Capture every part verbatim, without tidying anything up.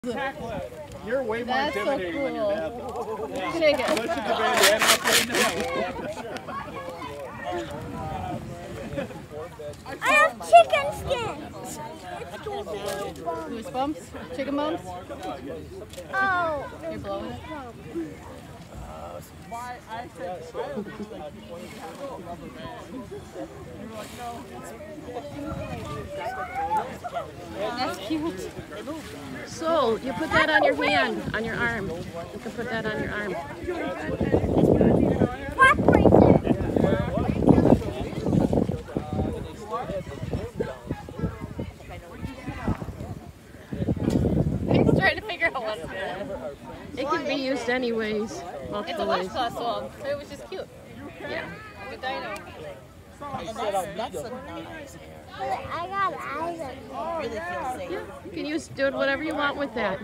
You're way more That's so intimidating cool. than your dad. Yeah. Shake it. Unless you the bandana I have chicken skins. Goosebumps? Chicken bones? Oh. You're blowing it? That's cute. So, you put that on your hand, on your arm. You can put that on your arm. Park racer. He's trying to figure out what's good. It can be used anyways, It's a multiple ways. washcloth swab, so it was just cute. Yeah. Like a dino. I got eyes on you. Yeah, you can use do it whatever you want with that.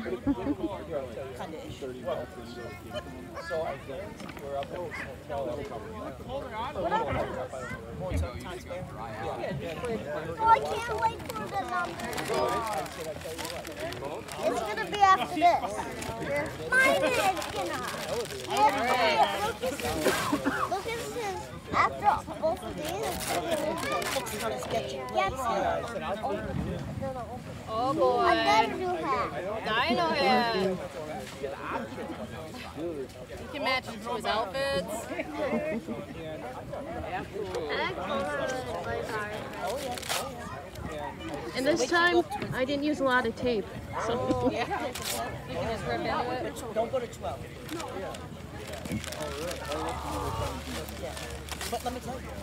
Oh, I can't wait for the numbers. It's gonna be after this. Mine is gonna. Yeah, Lucas, Lucas says after both of these, it's gonna be sketchy. Oh boy. I better do hat. Dino head. You can match it to his outfits. And this time, I didn't use a lot of tape. So. Yeah. You can just rip into it. Don't go to twelve. But let me tell you.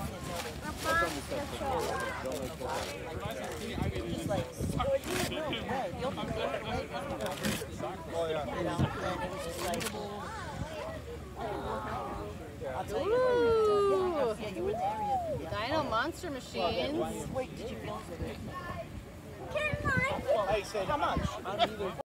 Just like, right, you'll be right, right, you know, and it was just like, I'll tell you. Ooh. Yeah, you were there. Dino monster machines. Wait, did you feel it? Can I? How much?